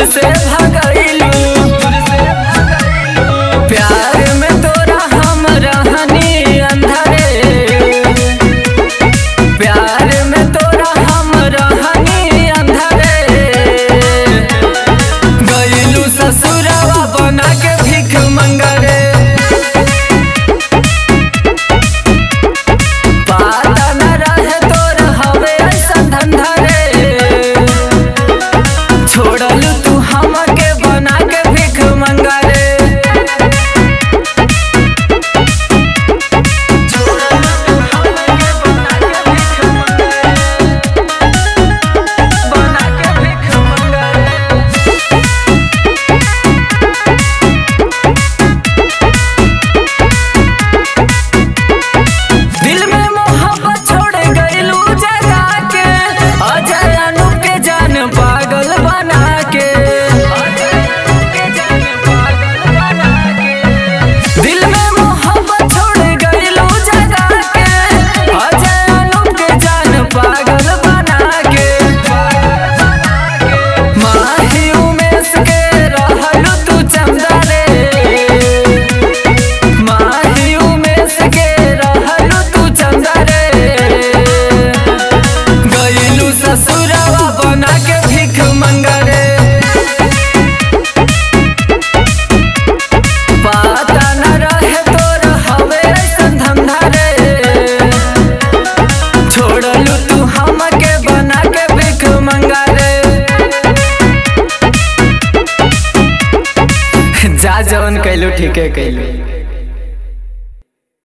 दूर से भगैलू। प्यार में तोरा हम रहनी अंधरे, प्यार में तोरा हम रहनी अंधरे। गइलू ससुरवा बना के भीख मंगरे, पता न रहे तोर हवे ऐसा धंधा रे। छोड़लू तू हमके बना के भीख मंगरे। ससुरवा बना के भीख मंगरे, पता न रहे तोर हवे ऐसन धंधा रे। छोड़लू तू हमके बना के भीख मंगरे। जा जवन कैलू ठीके कैलू।